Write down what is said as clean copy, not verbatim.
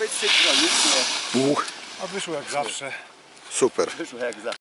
być synchronicznie. Uch, A wyszło jak zawsze. super. Wyszło jak zawsze.